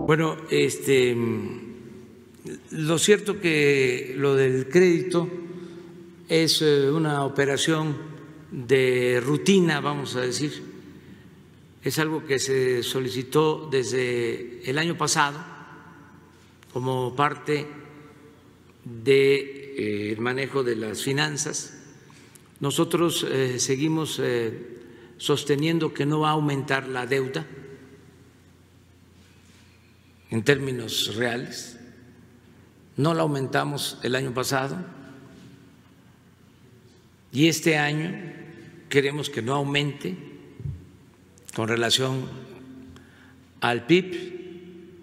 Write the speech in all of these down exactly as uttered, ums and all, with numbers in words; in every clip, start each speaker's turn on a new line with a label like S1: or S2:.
S1: Bueno, este, lo cierto que lo del crédito es una operación de rutina, vamos a decir, es algo que se solicitó desde el año pasado como parte del manejo de las finanzas. Nosotros eh, seguimos eh, sosteniendo que no va a aumentar la deuda en términos reales, no la aumentamos el año pasado y este año queremos que no aumente con relación al P I B.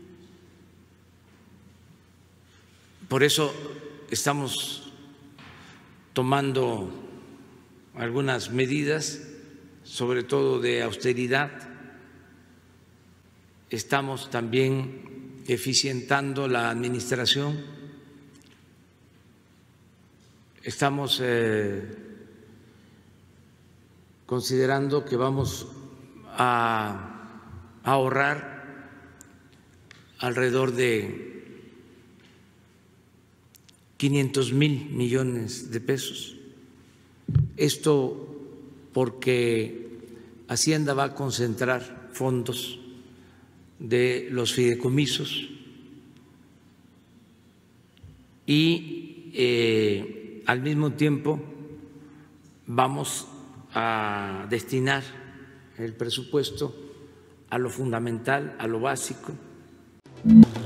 S1: Por eso estamos tomando algunas medidas, sobre todo de austeridad. Estamos también eficientando la administración, estamos eh, considerando que vamos a ahorrar alrededor de quinientos mil millones de pesos. Esto porque Hacienda va a concentrar fondos de los fideicomisos y eh, al mismo tiempo vamos a destinar el presupuesto a lo fundamental, a lo básico.